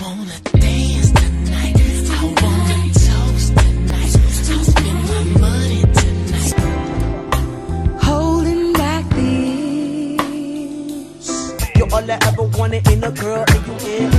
wanna dance tonight. I wanna toast tonight. I'll spend my money tonight. Holding back the years. You're all I ever wanted in a girl, and you in.